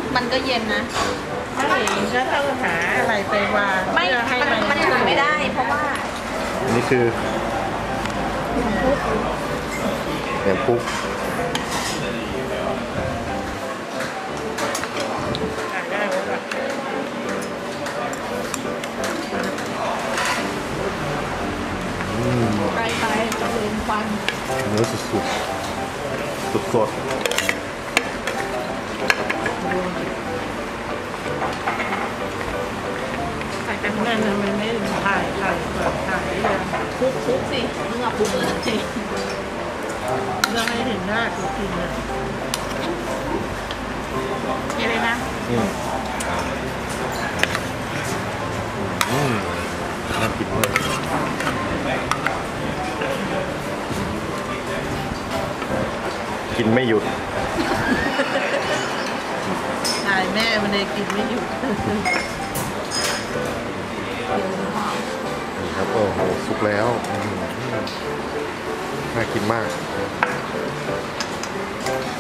มันก็เย็นนะถ้าอย่างนี้ก็ต้องหาอะไรไปวางไม่มันถึงไม่ได้เพราะว่านี่คือแหนมคุกได้ไหมล่ะไปจะเดินฟันเนื้อสุดๆสดใส่กันนั่นมันไม่ถ่ายเปิดถ่ายเลยคุกสิมึงอ่ะคุกเลยสิเรื่องให้เห็นหน้าตัวจริงเลยนี่เลยนะน่ากินมากกินไม่หยุดถ่ายแม่มันเลยกินไม่หยุดนี่ครับโอ้โหสุกแล้วน่ากินมาก